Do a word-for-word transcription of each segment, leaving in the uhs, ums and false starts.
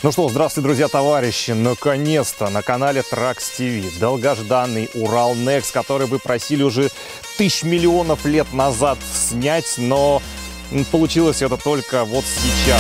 Ну что, здравствуйте, друзья, товарищи! Наконец-то на канале Trax ти ви долгожданный Урал Некс, который вы просили уже тысяч миллионов лет назад снять, но получилось это только вот сейчас.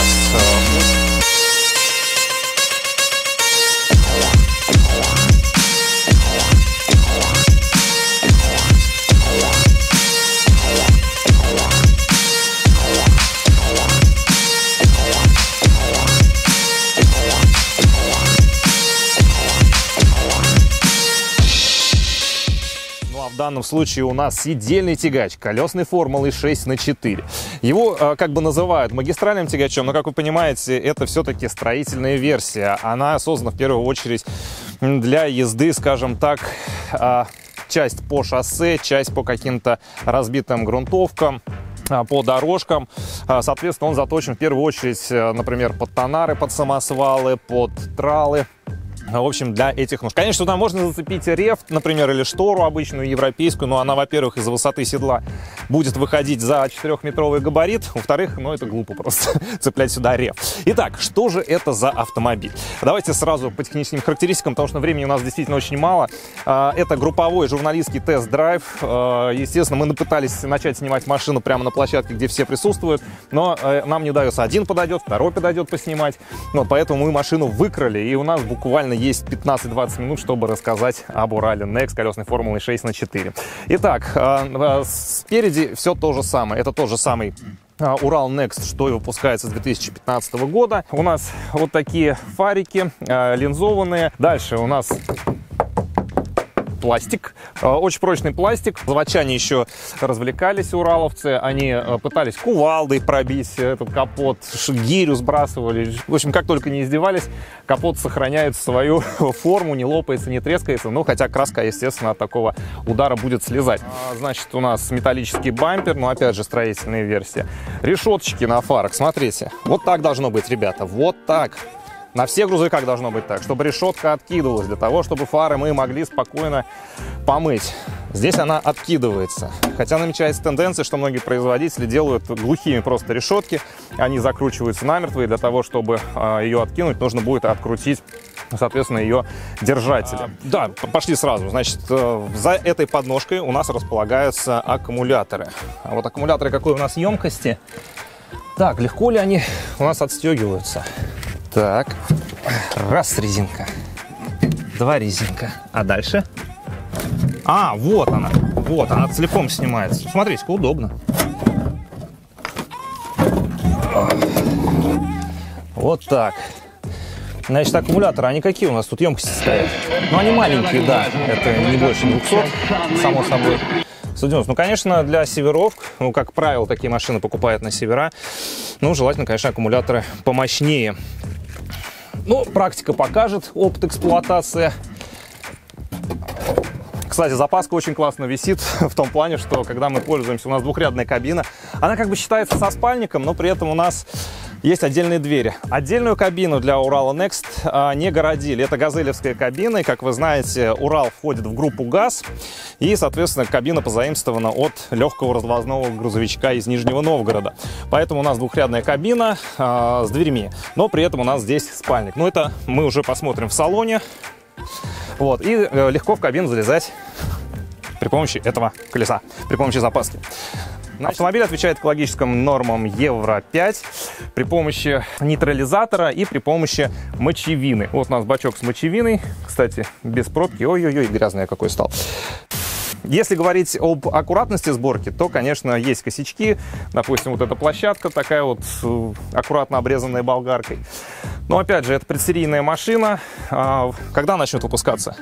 В данном случае у нас сидельный тягач колесной формулы шесть на четыре. Его э, как бы называют магистральным тягачом, но, как вы понимаете, это все-таки строительная версия. Она создана в первую очередь для езды, скажем так, э, часть по шоссе, часть по каким-то разбитым грунтовкам, по дорожкам. Соответственно, он заточен в первую очередь, например, под тонары, под самосвалы, под тралы. В общем, для этих нужд. Конечно, туда можно зацепить рефт, например, или штору обычную, европейскую, но она, во-первых, из-за высоты седла будет выходить за четырехметровый габарит. Во-вторых, ну, это глупо просто цеплять сюда реф. Итак, что же это за автомобиль? Давайте сразу по техническим характеристикам, потому что времени у нас действительно очень мало. Это групповой журналистский тест-драйв. Естественно, мы пытались начать снимать машину прямо на площадке, где все присутствуют, но нам не удается. Один подойдет, второй подойдет поснимать. Вот, поэтому мы машину выкрали, и у нас буквально есть пятнадцать-двадцать минут, чтобы рассказать об Урале Некс колесной формулы шесть на четыре. Итак, спереди все то же самое. Это тот же самый Урал Некс, что и выпускается с две тысячи пятнадцатого года. У нас вот такие фарики линзованные. Дальше у нас пластик, очень прочный пластик. Заводчане еще развлекались, ураловцы. Они пытались кувалдой пробить этот капот, гирю сбрасывали. В общем, как только не издевались, капот сохраняет свою форму, не лопается, не трескается. Ну, хотя краска, естественно, от такого удара будет слезать. Значит, у нас металлический бампер, но опять же строительная версия. Решеточки на фарах, смотрите. Вот так должно быть, ребята, вот так. На всех грузовиках должно быть так, чтобы решетка откидывалась, для того, чтобы фары мы могли спокойно помыть. Здесь она откидывается. Хотя намечается тенденция, что многие производители делают глухими просто решетки. Они закручиваются намертво, и для того, чтобы ее откинуть, нужно будет открутить, соответственно, ее держатели. А, да, пошли сразу. Значит, за этой подножкой у нас располагаются аккумуляторы. А вот аккумуляторы какой у нас емкости? Так, легко ли они у нас отстегиваются? Так, раз резинка, два резинка, а дальше? А, вот она, вот она целиком снимается. Смотрите-ка, удобно. Вот так. Значит, аккумуляторы, они какие у нас тут емкости стоят? Ну, они маленькие, да, это не больше двухсот, само собой. Ну, конечно, для северов, ну, как правило, такие машины покупают на севера, ну, желательно, конечно, аккумуляторы помощнее. Ну, практика покажет, опыт эксплуатации. Кстати, запаска очень классно висит в том плане, что когда мы пользуемся, у нас двухрядная кабина, она как бы считается со спальником, но при этом у нас есть отдельные двери. Отдельную кабину для Урала Next а, не городили. Это газелевская кабина, и, как вы знаете, Урал входит в группу ГАЗ, и, соответственно, кабина позаимствована от легкого развозного грузовичка из Нижнего Новгорода. Поэтому у нас двухрядная кабина а, с дверьми, но при этом у нас здесь спальник. Но это мы уже посмотрим в салоне. Вот, и э, легко в кабину залезать при помощи этого колеса, при помощи запаски. Автомобиль отвечает экологическим нормам евро пять при помощи нейтрализатора и при помощи мочевины. Вот у нас бачок с мочевиной, кстати, без пробки. Ой-ой-ой, грязный я какой стал. Если говорить об аккуратности сборки, то, конечно, есть косячки. Допустим, вот эта площадка такая вот аккуратно обрезанная болгаркой. Но, опять же, это предсерийная машина. Когда начнет выпускаться?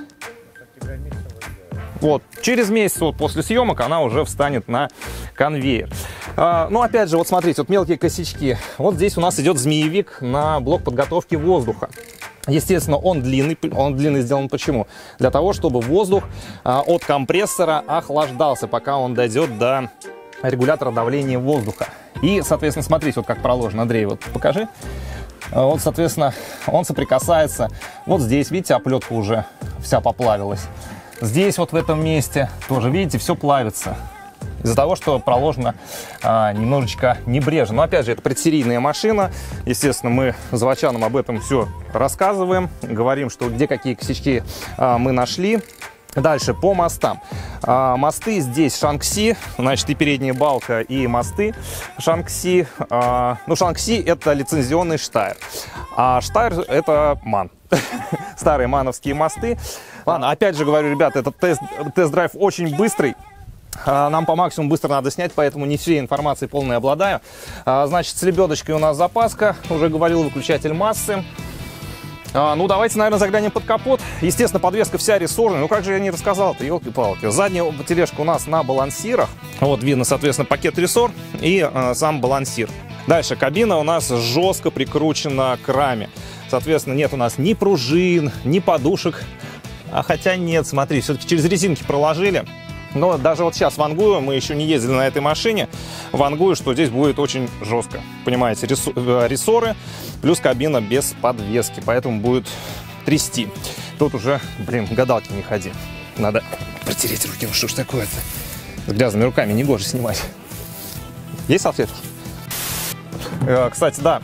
Вот, через месяц вот после съемок она уже встанет на конвейер. А, ну, опять же, вот смотрите, вот мелкие косячки. Вот здесь у нас идет змеевик на блок подготовки воздуха. Естественно, он длинный. Он длинный сделан почему? Для того, чтобы воздух а, от компрессора охлаждался, пока он дойдет до регулятора давления воздуха. И, соответственно, смотрите, вот как проложено. Андрей, вот покажи. Вот, соответственно, он соприкасается. Вот здесь, видите, оплетка уже вся поплавилась. Здесь вот в этом месте тоже, видите, все плавится. из-за того, что проложено а, немножечко небрежно. Но опять же, это предсерийная машина. Естественно, мы заводчанам об этом все рассказываем, говорим, что где какие косячки а, мы нашли. Дальше по мостам. А, мосты здесь Шанкси, значит, и передняя балка, и мосты Шанкси. А, ну, Шанкси это лицензионный Штайр, а Штайр это МАН. Старые мановские мосты. Ладно, опять же говорю, ребята, этот тест, тест-драйв очень быстрый. Нам по максимуму быстро надо снять, поэтому не всей информацией полной обладаю. Значит, с лебедочкой у нас запаска. Уже говорил, выключатель массы. Ну, давайте, наверное, заглянем под капот. Естественно, подвеска вся рессорная. Ну, как же я не рассказал-то, елки-палки. Задняя тележка у нас на балансирах. Вот видно, соответственно, пакет рессор и э, сам балансир. Дальше, кабина у нас жестко прикручена к раме. Соответственно, нет у нас ни пружин, ни подушек. А хотя нет, смотри, все-таки через резинки проложили. Но даже вот сейчас вангую, мы еще не ездили на этой машине, вангую, что здесь будет очень жестко. Понимаете, рессоры плюс кабина без подвески, поэтому будет трясти. Тут уже, блин, гадалки не ходи. Надо протереть руки, ну что ж такое-то. С грязными руками не гоже снимать. Есть салфетки? Кстати, да,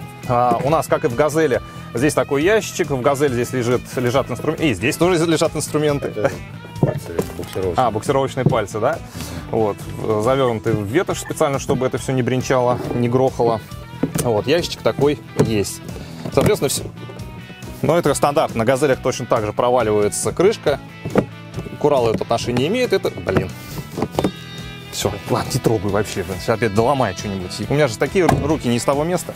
у нас, как и в «Газели», здесь такой ящичек, в «Газели» здесь лежит, лежат инструменты, и здесь тоже лежат инструменты. Это пальцы буксировочные. А, буксировочные пальцы, да? Вот, завернуты в ветошь специально, чтобы это все не бренчало, не грохало. Вот, ящичек такой есть. Соответственно, все. Но это стандарт, на «Газелях» точно так же проваливается крышка. К Уралу это отношение имеет, это, блин. Все, ладно, не трогай вообще, сейчас опять доломай что-нибудь. У меня же такие руки не из того места.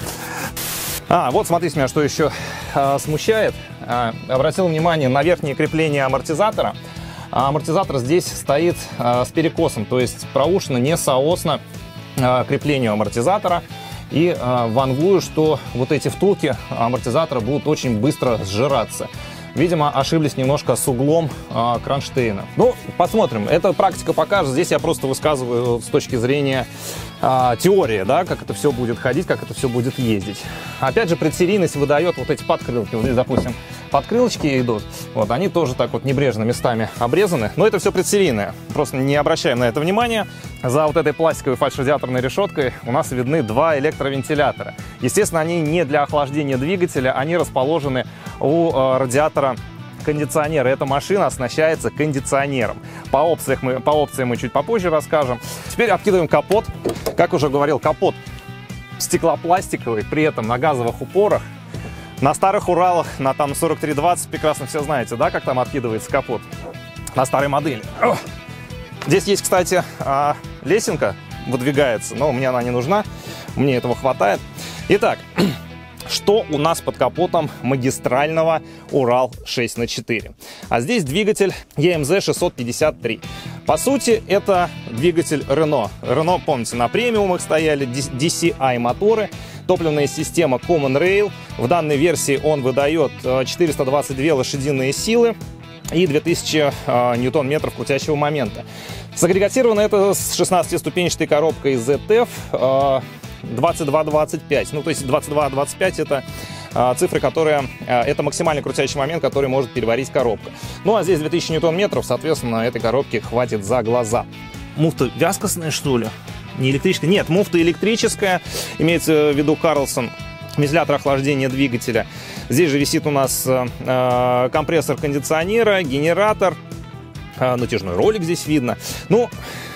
А, вот смотрите, меня что еще а, смущает. А, обратил внимание на верхнее крепление амортизатора. А амортизатор здесь стоит а, с перекосом, то есть проушина не соосно а, креплению амортизатора. И а, вангую, что вот эти втулки амортизатора будут очень быстро сжираться. Видимо, ошиблись немножко с углом э, кронштейна. Ну, посмотрим. Эта практика покажет. Здесь я просто высказываю с точки зрения э, теории, да, как это все будет ходить, как это все будет ездить. Опять же, предсерийность выдает вот эти подкрылки. Вот здесь, допустим, подкрылочки идут. Вот, они тоже так вот небрежно местами обрезаны. Но это все предсерийное. Просто не обращаем на это внимания. За вот этой пластиковой фальш-радиаторной решеткой у нас видны два электровентилятора. Естественно, они не для охлаждения двигателя, они расположены у э, радиатора кондиционера. Эта машина оснащается кондиционером. По опциям, мы, по опциям мы чуть попозже расскажем. Теперь откидываем капот. Как уже говорил, капот стеклопластиковый, при этом на газовых упорах. На старых Уралах, на там сорок три двадцать, прекрасно все знаете, да, как там откидывается капот на старой модели. О! Здесь есть, кстати, лесенка выдвигается, но мне она не нужна, мне этого хватает. Итак, что у нас под капотом магистрального Урал шесть на четыре? А здесь двигатель и эм зет шестьсот пятьдесят три. По сути, это двигатель Renault. Renault, помните, на премиумах стояли ди си ай моторы, топливная система Common Rail. В данной версии он выдает четыреста двадцать две лошадиные силы и две тысячи э, ньютон-метров крутящего момента. Сагрегатировано это с шестнадцатиступенчатой коробкой зет эф э, двадцать два двадцать пять. Ну, то есть двадцать два двадцать пять это э, цифры, которые... Э, это максимальный крутящий момент, который может переварить коробка. Ну, а здесь две тысячи ньютон-метров, соответственно, этой коробки хватит за глаза. Муфта вязкостная, что ли? Не электрическая? Нет, муфта электрическая. Имеется в виду Карлсон. Вентилятор охлаждения двигателя. Здесь же висит у нас э, компрессор кондиционера, генератор, э, натяжной ролик здесь видно. Ну,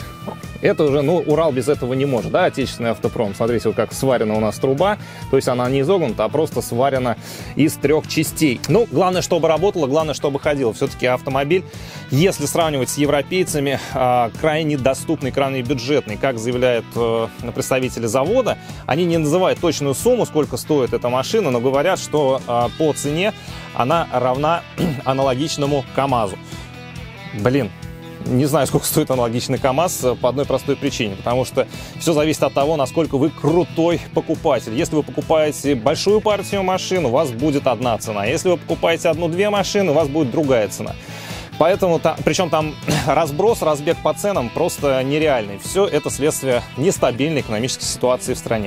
это уже, ну, Урал без этого не может, да, отечественный автопром. Смотрите, вот как сварена у нас труба, то есть она не изогнута, а просто сварена из трех частей. Ну, главное, чтобы работало, главное, чтобы ходило. Все-таки автомобиль, если сравнивать с европейцами, э, крайне доступный, крайне бюджетный. Как заявляют э, представители завода, они не называют точную сумму, сколько стоит эта машина, но говорят, что э, по цене она равна аналогичному КАМАЗу. Блин. Не знаю, сколько стоит аналогичный КАМАЗ по одной простой причине, потому что все зависит от того, насколько вы крутой покупатель. Если вы покупаете большую партию машин, у вас будет одна цена. Если вы покупаете одну-две машины, у вас будет другая цена. Поэтому, причем там разброс, разбег по ценам просто нереальный. Все это следствие нестабильной экономической ситуации в стране.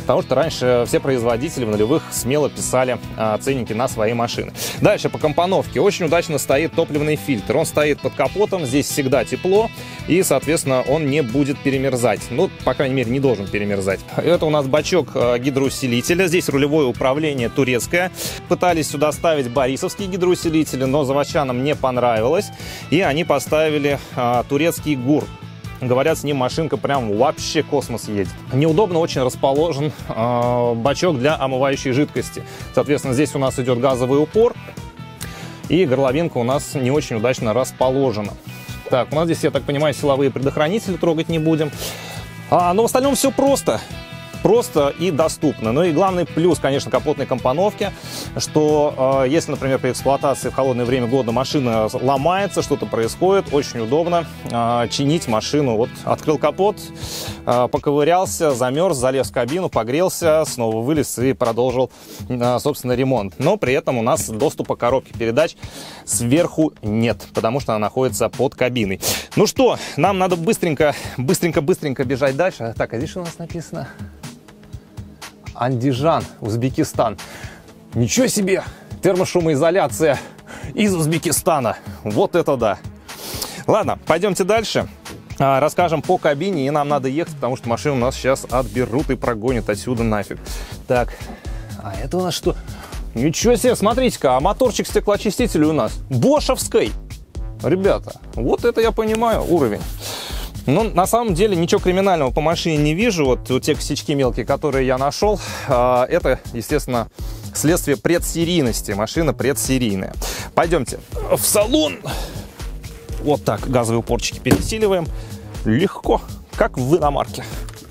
потому что раньше все производители в нулевых смело писали а, ценники на свои машины. Дальше по компоновке. Очень удачно стоит топливный фильтр. Он стоит под капотом, здесь всегда тепло, и, соответственно, он не будет перемерзать. Ну, по крайней мере, не должен перемерзать. Это у нас бачок а, гидроусилителя. Здесь рулевое управление турецкое. Пытались сюда ставить борисовские гидроусилители, но заводчанам не понравилось, и они поставили а, турецкий ГУР. Говорят, с ним машинка прям вообще космос едет. Неудобно очень расположен э, бачок для омывающей жидкости. Соответственно, здесь у нас идет газовый упор, и горловинка у нас не очень удачно расположена. Так, у нас здесь, я так понимаю, силовые предохранители трогать не будем. А, но в остальном все просто. Просто и доступно. Ну и главный плюс, конечно, капотной компоновки, что э, если, например, при эксплуатации в холодное время года машина ломается, что-то происходит, очень удобно э, чинить машину. Вот открыл капот, э, поковырялся, замерз, залез в кабину, погрелся, снова вылез и продолжил, э, собственно, ремонт. Но при этом у нас доступа к коробке передач сверху нет, потому что она находится под кабиной. Ну что, нам надо быстренько, быстренько, быстренько бежать дальше. Так, а здесь что у нас написано? Андижан, Узбекистан. Ничего себе! Термошумоизоляция из Узбекистана. Вот это да! Ладно, пойдемте дальше. Расскажем по кабине, и нам надо ехать, потому что машину у нас сейчас отберут и прогонят отсюда нафиг. Так, а это у нас что? Ничего себе, смотрите-ка, а моторчик стеклоочистителя у нас бошевский. Ребята, вот это я понимаю уровень. Ну, на самом деле, ничего криминального по машине не вижу. Вот, вот те косячки мелкие, которые я нашел, э, это, естественно, следствие предсерийности. Машина предсерийная. Пойдемте в салон. Вот так, газовые упорчики пересиливаем. Легко, как в иномарке.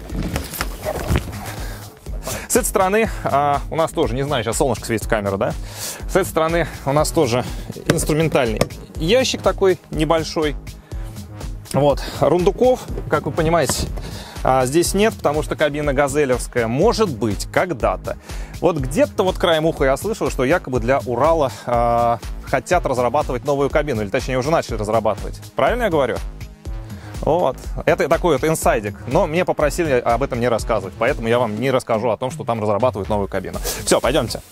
С этой стороны э, у нас тоже, не знаю, сейчас солнышко светит в камеру, да? С этой стороны у нас тоже инструментальный ящик такой небольшой. Вот, рундуков, как вы понимаете, здесь нет, потому что кабина газелевская. Может быть, когда-то. Вот где-то вот краем уха я слышал, что якобы для Урала э, хотят разрабатывать новую кабину, или точнее уже начали разрабатывать. Правильно я говорю? Вот, это такой вот инсайдик, но мне попросили об этом не рассказывать, поэтому я вам не расскажу о том, что там разрабатывают новую кабину. Все, пойдемте.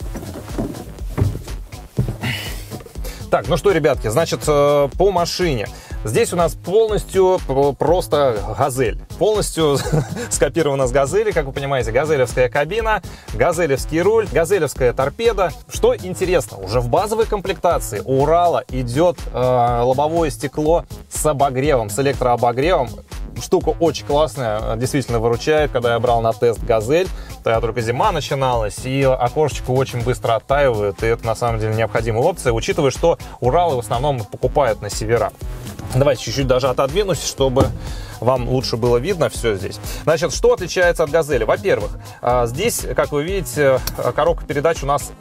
Так, ну что, ребятки, значит, э, по машине. Здесь у нас полностью просто газель. Полностью скопировано с газели, как вы понимаете. Газелевская кабина, газелевский руль, газелевская торпеда. Что интересно, уже в базовой комплектации у Урала идет э, лобовое стекло с обогревом, с электрообогревом. Штука очень классная, действительно выручает. Когда я брал на тест газель, тогда только зима начиналась, и окошечко очень быстро оттаивает, и это на самом деле необходимая опция, учитывая, что Уралы в основном покупают на севера. Давайте чуть-чуть даже отодвинусь, чтобы вам лучше было видно все здесь. Значит, что отличается от газели? Во-первых, здесь, как вы видите, коробка передач у нас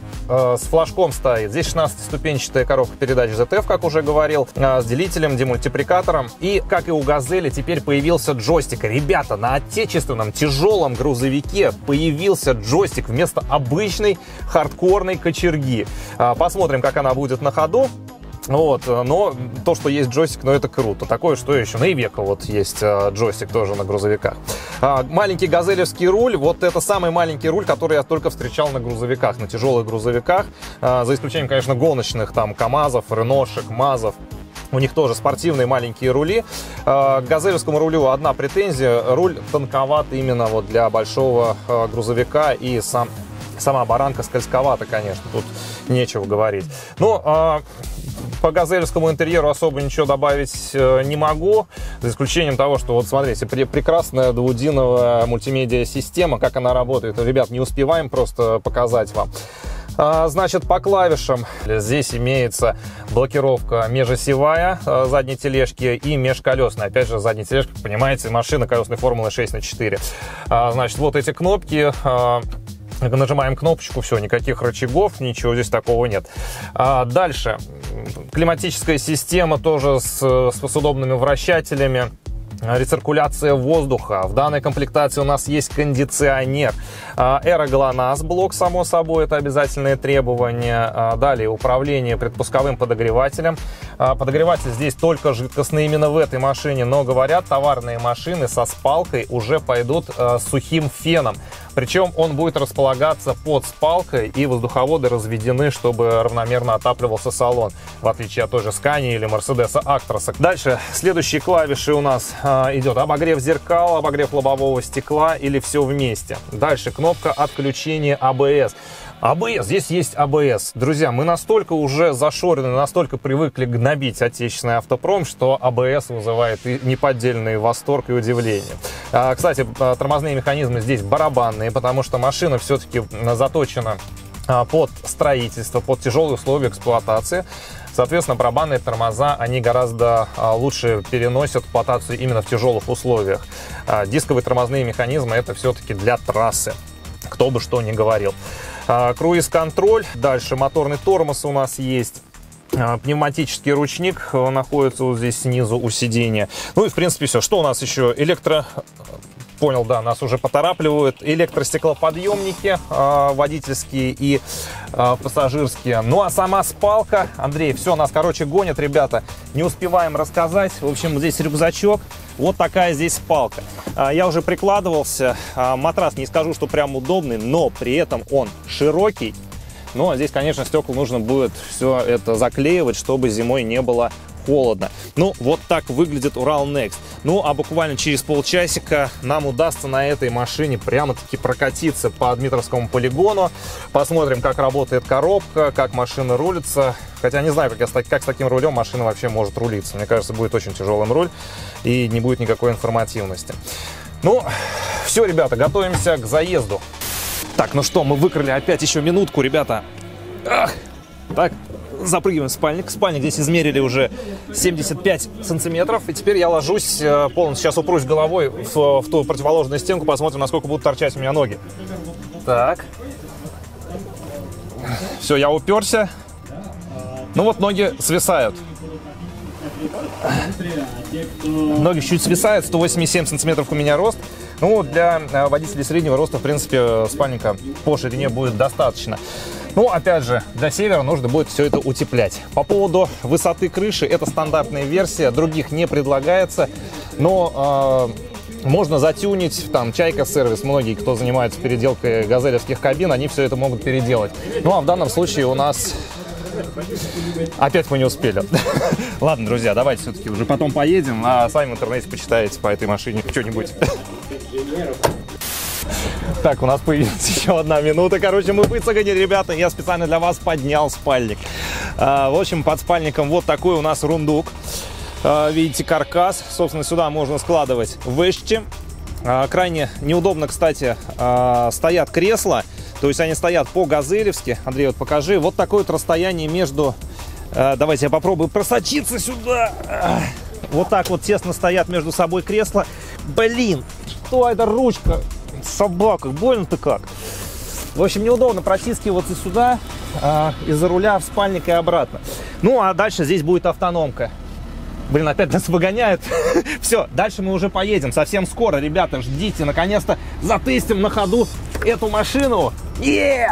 с флажком стоит. Здесь шестнадцатиступенчатая коробка передач зет эф, как уже говорил, с делителем, демультипликатором. И, как и у газели, теперь появился джойстик. Ребята, на отечественном тяжелом грузовике появился джойстик вместо обычной хардкорной кочерги. Посмотрим, как она будет на ходу. Вот, но то, что есть джойстик, ну это круто. Такое, что еще на Ивеко вот есть джойстик тоже на грузовиках. Маленький газелевский руль, вот это самый маленький руль, который я только встречал на грузовиках, на тяжелых грузовиках. За исключением, конечно, гоночных, там, КамАЗов, Реношек, МАЗов. У них тоже спортивные маленькие рули. К газелевскому рулю одна претензия. Руль тонковат именно вот для большого грузовика, и сам... сама баранка скользковата, конечно, тут нечего говорить. Но по газелевскому интерьеру особо ничего добавить не могу, за исключением того, что вот смотрите, прекрасная двудиновая мультимедиа-система, как она работает. Ребят, не успеваем просто показать вам. Значит, по клавишам здесь имеется блокировка межосевая задней тележки и межколесная. Опять же, задней тележки, понимаете, машина колесной формулы шесть на четыре. Значит, вот эти кнопки. Нажимаем кнопочку, все, никаких рычагов, ничего здесь такого нет. А дальше, климатическая система тоже с, с удобными вращателями. Рециркуляция воздуха. В данной комплектации у нас есть кондиционер. Аэроглонасс блок, само собой, это обязательное требование. Далее управление предпусковым подогревателем. Подогреватель здесь только жидкостный именно в этой машине, но говорят, товарные машины со спалкой уже пойдут с сухим феном. Причем он будет располагаться под спалкой, и воздуховоды разведены, чтобы равномерно отапливался салон, в отличие от той же Scania или Mercedes Actros. Дальше следующие клавиши у нас э, идет обогрев зеркал, обогрев лобового стекла или все вместе. Дальше кнопка отключения А Б С. А Б С, здесь есть А Б С. Друзья, мы настолько уже зашорены, настолько привыкли гнобить отечественный автопром, что А Б С вызывает и неподдельный восторг и удивление. А, кстати, тормозные механизмы здесь барабанные, потому что машина все-таки заточена под строительство, под тяжелые условия эксплуатации. Соответственно, барабанные тормоза, они гораздо лучше переносят эксплуатацию именно в тяжелых условиях. Дисковые тормозные механизмы — это все-таки для трассы, кто бы что ни говорил. Круиз-контроль, дальше моторный тормоз у нас есть. Пневматический ручник находится вот здесь снизу у сидения. Ну и в принципе все. Что у нас еще? Электро... Понял, да, нас уже поторапливают. Электростеклоподъемники э, водительские и э, пассажирские. Ну а сама спалка, Андрей, все, нас, короче, гонят, ребята. Не успеваем рассказать. В общем, здесь рюкзачок. Вот такая здесь спалка. Э, я уже прикладывался. Э, матрас, не скажу, что прям удобный, но при этом он широкий. Ну а здесь, конечно, стекла нужно будет все это заклеивать, чтобы зимой не было холодно. Ну, вот так выглядит Урал Next. Ну, а буквально через полчасика нам удастся на этой машине прямо-таки прокатиться по Дмитровскому полигону. Посмотрим, как работает коробка, как машина рулится. Хотя не знаю, как, я, как с таким рулем машина вообще может рулиться. Мне кажется, будет очень тяжелым руль и не будет никакой информативности. Ну, все, ребята, готовимся к заезду. Так, ну что, мы выкрали опять еще минутку, ребята. Ах, так. Запрыгиваем в спальник. Спальник здесь измерили уже семьдесят пять сантиметров. И теперь я ложусь полностью. Сейчас упрусь головой в, в ту противоположную стенку. Посмотрим, насколько будут торчать у меня ноги. Так. Все, я уперся. Ну вот ноги свисают. Ноги чуть свисают. сто восемьдесят семь сантиметров у меня рост. Ну, для водителей среднего роста, в принципе, спальника по ширине будет достаточно. Ну, опять же, для севера нужно будет все это утеплять. По поводу высоты крыши, это стандартная версия, других не предлагается, но э, можно затюнить, там, Чайка сервис, многие, кто занимается переделкой газелевских кабин, они все это могут переделать. Ну, а в данном случае у нас... Опять мы не успели. Ладно, друзья, давайте все-таки уже потом поедем, а сами в интернете почитаете по этой машине что-нибудь. Так, у нас появилась еще одна минута. Короче, мы выцегали, ребята. Я специально для вас поднял спальник. А, в общем, под спальником вот такой у нас рундук. А, видите, каркас. Собственно, сюда можно складывать вещи. А, крайне неудобно, кстати, а, стоят кресла. То есть они стоят по-газелевски. Андрей, вот покажи. Вот такое вот расстояние между... А, давайте я попробую просочиться сюда. А, вот так вот тесно стоят между собой кресла. Блин, что это ручка? Собака, больно-то как. В общем, неудобно протискиваться сюда э, из-за руля в спальник и обратно. Ну, а дальше здесь будет автономка. Блин, опять нас выгоняют. Все, дальше мы уже поедем совсем скоро, ребята, ждите. Наконец-то затестим на ходу эту машину. Yeah!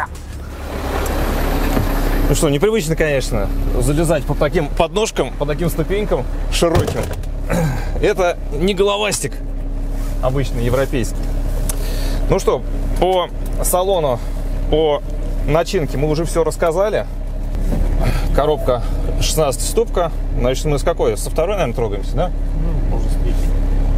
Ну что, непривычно, конечно, залезать по таким подножкам, по таким ступенькам широким. Это не головастик обычный, европейский. Ну что, по салону, по начинке мы уже все рассказали. Коробка шестнадцатиступка. Значит, мы с какой? Со второй, наверное, трогаемся, да? Ну, можно с третьей.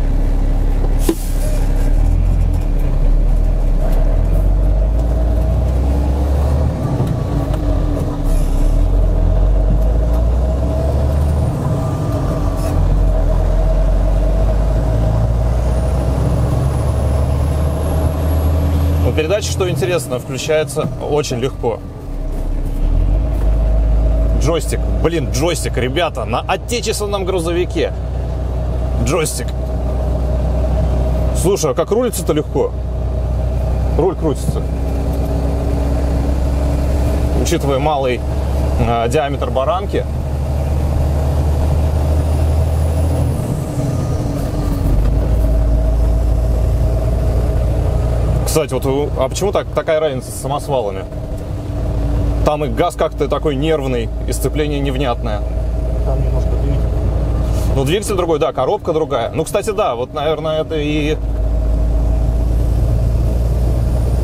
Передача, что интересно, включается очень легко. Джойстик. Блин, джойстик, ребята, на отечественном грузовике. Джойстик. Слушай, а как рулится-то легко? Руль крутится. Учитывая малый э, диаметр баранки. Кстати, вот, а почему так, такая разница с самосвалами? Там и газ как-то такой нервный, и сцепление невнятное. Там немножко двигатель. Ну, двигатель другой, да, коробка другая. Ну, кстати, да, вот, наверное, это и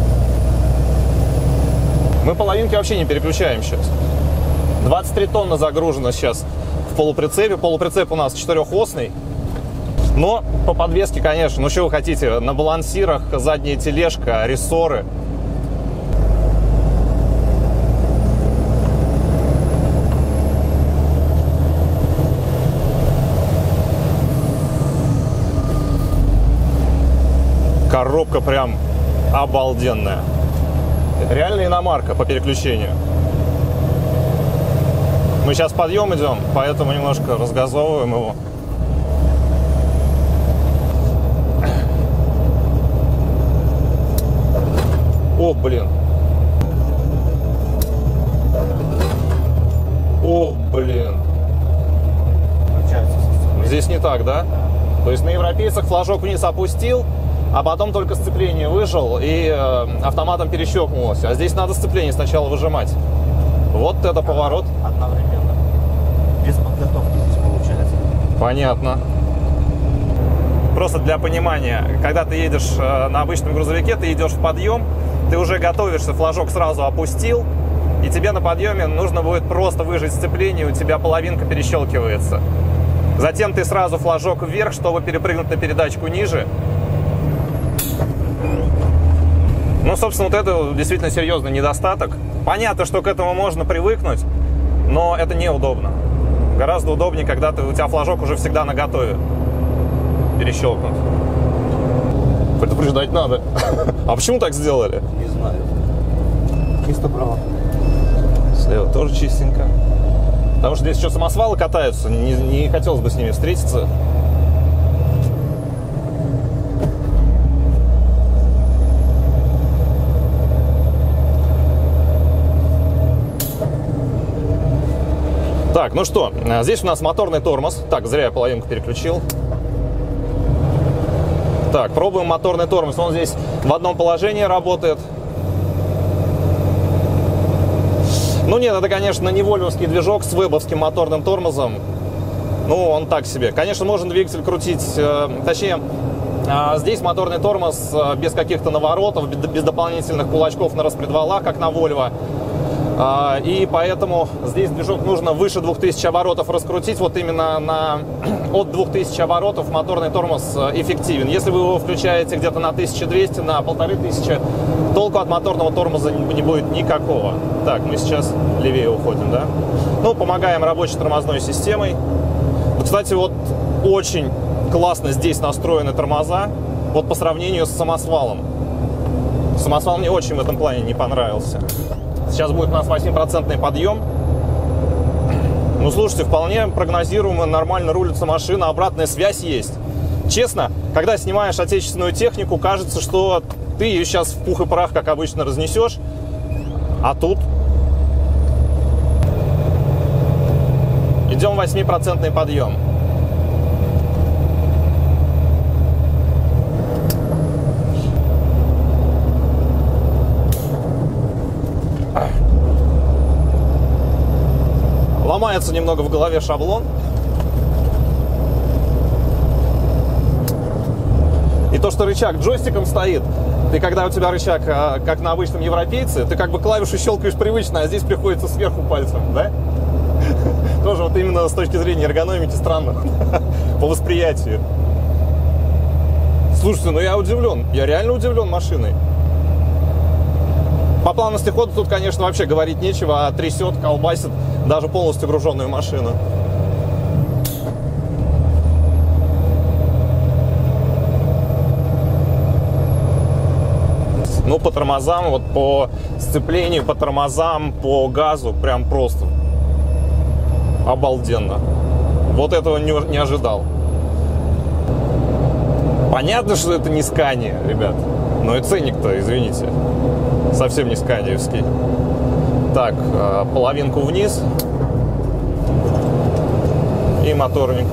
Мы половинки вообще не переключаем сейчас. двадцать три тонны загружено сейчас в полуприцепе. Полуприцеп у нас четырехосный. Но по подвеске, конечно, ну что вы хотите, на балансирах задняя тележка, рессоры. Коробка прям обалденная. Реально иномарка по переключению. Мы сейчас подъем идем, поэтому немножко разгазовываем его. О, блин. О, блин. Здесь не так, да? То есть на европейцах флажок вниз опустил, а потом только сцепление выжил и э, автоматом перещелкнулось. А здесь надо сцепление сначала выжимать. Вот это поворот. Одновременно. Без подготовки здесь получается. Понятно. Просто для понимания, когда ты едешь э, на обычном грузовике, ты идешь в подъем, ты уже готовишься, флажок сразу опустил, и тебе на подъеме нужно будет просто выжать сцепление, у тебя половинка перещелкивается. Затем ты сразу флажок вверх, чтобы перепрыгнуть на передачку ниже. Ну, собственно, вот это действительно серьезный недостаток. Понятно, что к этому можно привыкнуть, но это неудобно. Гораздо удобнее, когда ты, у тебя флажок уже всегда наготове перещелкнут. Предупреждать надо. А почему так сделали? Не знаю. Чисто право. Слева тоже чистенько. Потому что здесь еще самосвалы катаются. Не, не хотелось бы с ними встретиться. Так, ну что, здесь у нас моторный тормоз. Так, зря я половинку переключил. Так, пробуем моторный тормоз. Он здесь в одном положении работает. Ну нет, это, конечно, не вольвовский движок с вебовским моторным тормозом. Ну, он так себе. Конечно, можно двигатель крутить, э, точнее, э, здесь моторный тормоз э, без каких-то наворотов, без, без дополнительных кулачков на распредвалах, как на Volvo. Э, и поэтому здесь движок нужно выше двух тысяч оборотов раскрутить. Вот именно на, от двух тысяч оборотов моторный тормоз эффективен. Если вы его включаете где-то на тысячу двести, на полторы тысячи, толку от моторного тормоза не будет никакого. Так, мы сейчас левее уходим, да? Ну, помогаем рабочей тормозной системой. Кстати, вот очень классно здесь настроены тормоза, вот по сравнению с самосвалом. Самосвал мне очень в этом плане не понравился. Сейчас будет у нас восьмипроцентный подъем. Ну, слушайте, вполне прогнозируемо, нормально рулится машина, обратная связь есть. Честно, когда снимаешь отечественную технику, кажется, что ты ее сейчас в пух и прах, как обычно, разнесешь. А тут идем восьмипроцентный подъем. Ломается немного в голове шаблон. И то, что рычаг джойстиком стоит, ты когда у тебя рычаг, как на обычном европейце, ты как бы клавишу щелкаешь привычно, а здесь приходится сверху пальцем, да? Тоже вот именно с точки зрения эргономики странно по восприятию. Слушайте, ну я удивлен, я реально удивлен машиной. По плавности хода тут, конечно, вообще говорить нечего, а трясет, колбасит даже полностью груженную машину. Ну, по тормозам, вот по сцеплению, по тормозам, по газу, прям просто обалденно. Вот этого не, не ожидал. Понятно, что это не Scania, ребят. Но и ценник-то, извините, совсем не сканиевский. Так, половинку вниз. И моторник.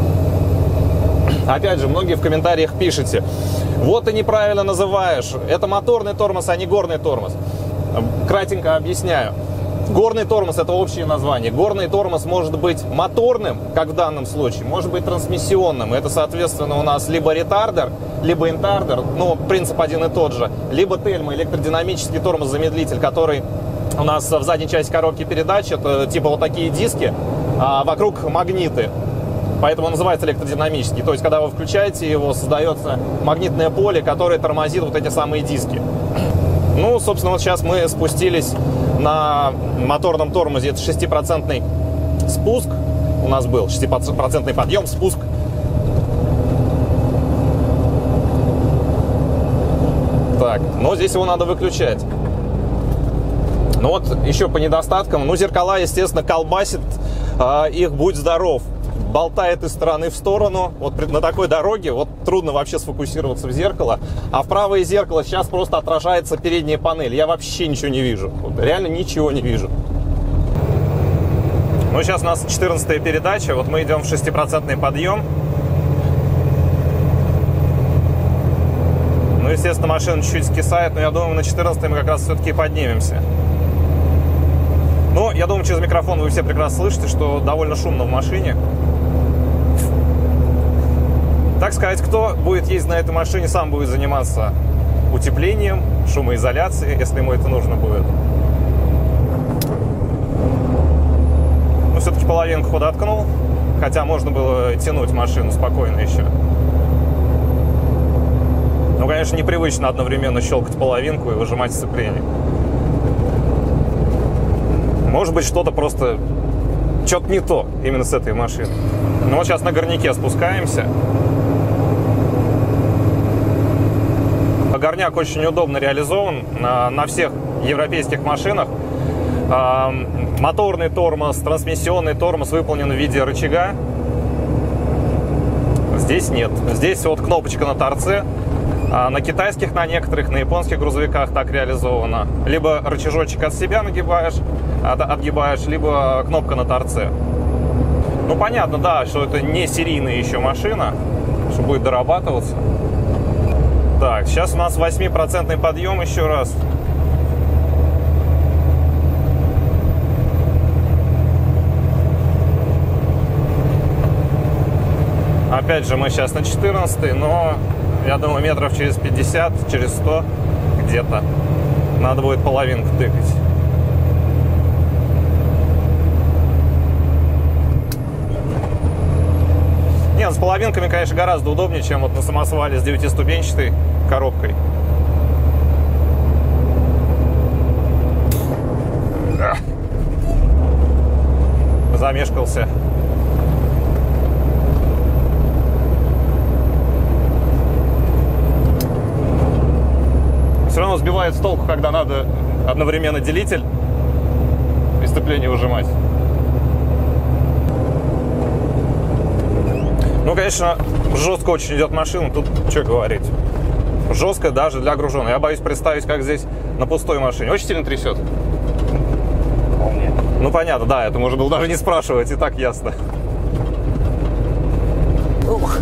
Опять же, многие в комментариях пишете: вот ты неправильно называешь, это моторный тормоз, а не горный тормоз. Кратенько объясняю. Горный тормоз — это общее название. Горный тормоз может быть моторным, как в данном случае, может быть трансмиссионным. Это, соответственно, у нас либо ретардер, либо интардер, ну, принцип один и тот же. Либо тельма, электродинамический тормоз-замедлитель, который у нас в задней части коробки передач это типа вот такие диски, а вокруг магниты. Поэтому он называется электродинамический. То есть, когда вы включаете его, создается магнитное поле, которое тормозит вот эти самые диски. Ну, собственно, вот сейчас мы спустились на моторном тормозе. Это шестипроцентный спуск у нас был. шестипроцентный подъем, спуск. Так, но здесь его надо выключать. Ну вот, еще по недостаткам. Ну, зеркала, естественно, колбасит. Э, их будь здоров. Болтает из стороны в сторону. Вот на такой дороге вот трудно вообще сфокусироваться в зеркало. А в правое зеркало сейчас просто отражается передняя панель. Я вообще ничего не вижу. Вот, реально ничего не вижу. Ну, сейчас у нас четырнадцатая передача. Вот мы идем в шестипроцентный подъем. Ну, естественно, машина чуть-чуть скисает. Но я думаю, на четырнадцатой мы как раз все-таки поднимемся. Ну, я думаю, через микрофон вы все прекрасно слышите, что довольно шумно в машине. Так сказать, кто будет ездить на этой машине, сам будет заниматься утеплением, шумоизоляцией, если ему это нужно будет. Но все-таки половинку подоткнул, хотя можно было тянуть машину спокойно еще. Ну, конечно, непривычно одновременно щелкать половинку и выжимать сцепление. Может быть, что-то просто... Что-то не то именно с этой машиной. Ну, вот сейчас на горняке спускаемся. Горняк очень удобно реализован на, на всех европейских машинах. А, моторный тормоз, трансмиссионный тормоз выполнен в виде рычага. Здесь нет. Здесь вот кнопочка на торце. А на китайских, на некоторых, на японских грузовиках так реализовано. Либо рычажочек от себя нагибаешь, от, отгибаешь, либо кнопка на торце. Ну, понятно, да, что это не серийная еще машина, что будет дорабатываться. Так, сейчас у нас восьмипроцентный подъем еще раз. Опять же, мы сейчас на четырнадцатой, но я думаю, метров через пятьдесят, через сто где-то надо будет половинку тыкать. Нет, с половинками, конечно, гораздо удобнее, чем вот на самосвале с девятиступенчатой коробкой. Замешкался. Все равно сбивает с толку, когда надо одновременно делитель и сцепление выжимать. Ну, конечно, жестко очень идет машина, тут что говорить. Жестко даже для груженной. Я боюсь представить, как здесь на пустой машине. Очень сильно трясет. Ну, понятно, да, это можно было даже не спрашивать, и так ясно. Ух.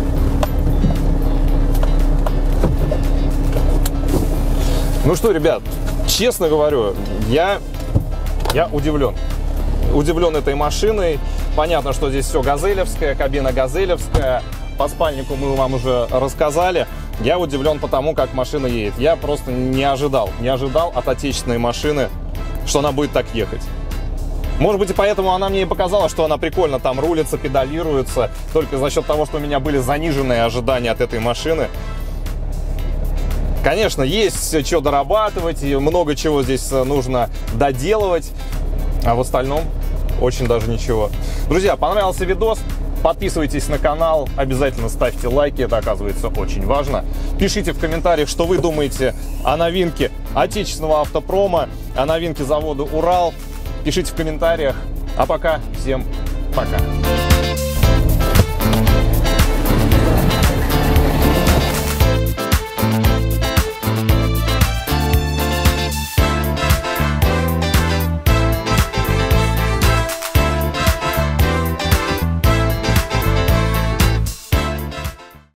Ну что, ребят, честно говорю, я, я удивлен. Удивлен этой машиной. Понятно, что здесь все газелевское, кабина газелевская. По спальнику мы вам уже рассказали. Я удивлен потому, как машина едет. Я просто не ожидал, не ожидал от отечественной машины, что она будет так ехать. Может быть, и поэтому она мне и показала, что она прикольно там рулится, педалируется. Только за счет того, что у меня были заниженные ожидания от этой машины. Конечно, есть что дорабатывать, и много чего здесь нужно доделывать, а в остальном очень даже ничего. Друзья, понравился видос? Подписывайтесь на канал, обязательно ставьте лайки, это оказывается очень важно. Пишите в комментариях, что вы думаете о новинке отечественного автопрома, о новинке завода Урал. Пишите в комментариях. А пока всем пока.